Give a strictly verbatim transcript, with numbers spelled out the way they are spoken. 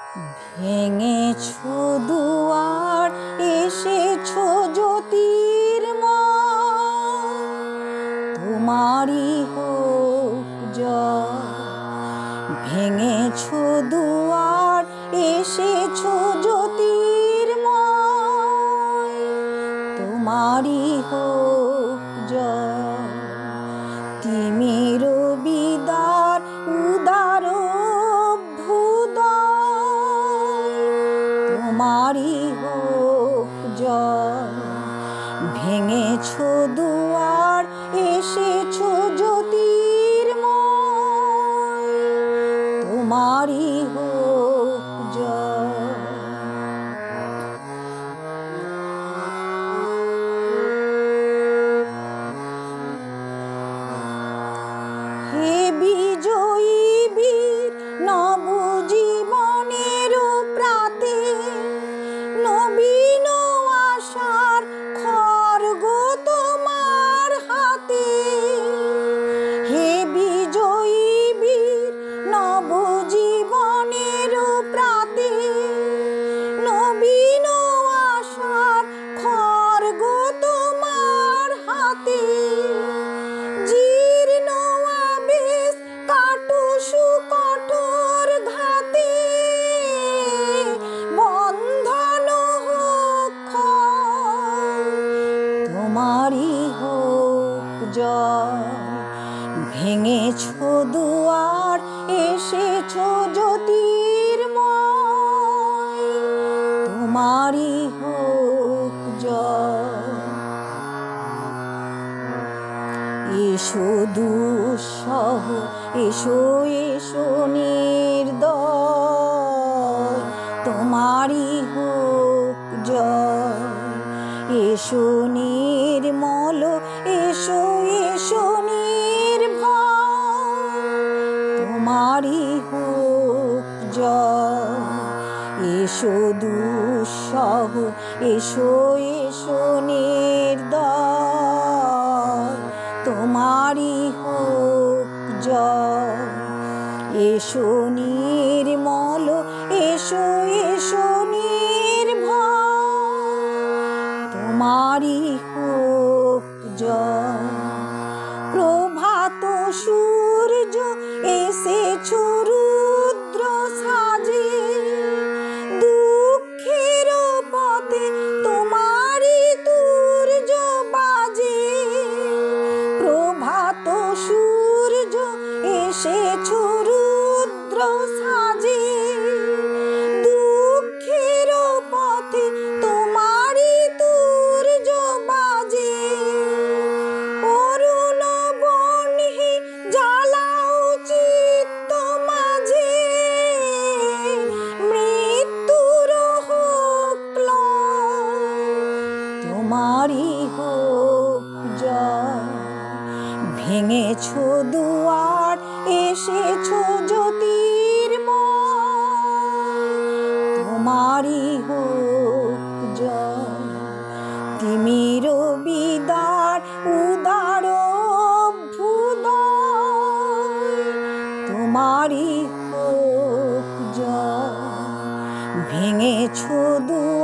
ভেঙেছো দুয়ার, এসেছো জ্যোতির্ময়, তোমারই হোক জয়। ভেঙেছো দুয়ার, এসেছো জ্যোতির্ময়, তোমারই হোক জয়। তিমির বিদার উদার অভ্যুদয়, তোমারই হোক জয়। ভেঙেছো দুয়ার, এসেছো জ্যোতির্ময়, তোমারই হোক জয়। হে বিজয়ী বীর নবজীবনের প্রাতে, নবীন আশার খড়গ তোমার হাতে। হে বিজয়ী বীর নবজীবনের প্রাতে, নবীন আশার খড়গ তোমার হাতে। জীর্ণ আবেশ কাটো সুকঠোর ঘাতে, বন্ধন হোক ক্ষয়, তোমারই হোক জয়। ভেঙেছো দুয়ার, এসেছো জ্যোতির্ময়, তোমারই হোক জয়। এসো দুঃসহ, এসো এসো নির্দয়, তোমারই হোক জয়। এসো নির্মল, এসো এসো নির্ভয়, তোমারই হোক জয়। এসো দুঃসহ, এসো এসো নির্দয়, তোমারই হোক জয়। এসো নির্মল, এসো এসো নির্ভয়, তোমারই হোক জয়। প্রভাত সূর্য এসেছো রুদ্র সাজে, দুঃখের পথে তোমারই তুর্য বাজে। প্রভাত সূর্য এসেছো রুদ্র সাজে, দুঃখের পথে তোমারই তুর্য বাজে। অরুণ বহ্নি জ্বালাও চিত্ত মাঝে, মৃত্যুর হোক লয়, তোমারই হোক জয়। ভেঙেছো দুয়ার, এসেছো জ্যোতির্ময়, তোমারই হোক জয়। তিমির বিদার উদার অভ্যুদয়, তোমারই হোক জয়। ভেঙেছো দুয়ার,